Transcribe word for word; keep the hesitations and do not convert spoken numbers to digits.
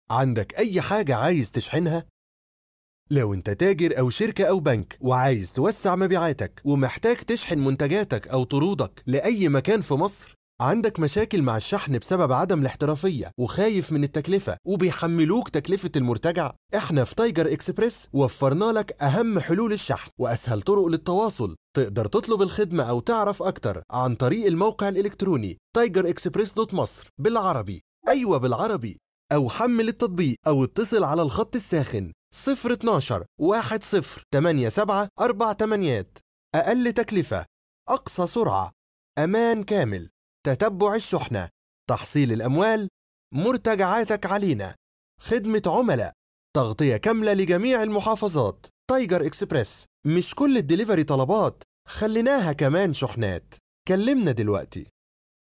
عندك أي حاجة عايز تشحنها؟ لو انت تاجر أو شركة أو بنك وعايز توسع مبيعاتك ومحتاج تشحن منتجاتك أو طرودك لأي مكان في مصر، عندك مشاكل مع الشحن بسبب عدم الاحترافية وخايف من التكلفة وبيحملوك تكلفة المرتجع، احنا في تايجر اكسبريس وفرنا لك أهم حلول الشحن وأسهل طرق للتواصل. تقدر تطلب الخدمة أو تعرف أكتر عن طريق الموقع الإلكتروني تايجر اكسبريس دوت مصر بالعربي، أيوة بالعربي، أو حمل التطبيق أو اتصل على الخط الساخن صفر اتناشر واحد صفر تمانية سبعة أربع تمانيات. أقل تكلفة، أقصى سرعة، أمان كامل، تتبع الشحنة، تحصيل الأموال، مرتجعاتك علينا، خدمة عملاء، تغطية كاملة لجميع المحافظات. تايجر اكسبريس، مش كل الدليفري طلبات، خليناها كمان شحنات. كلمنا دلوقتي.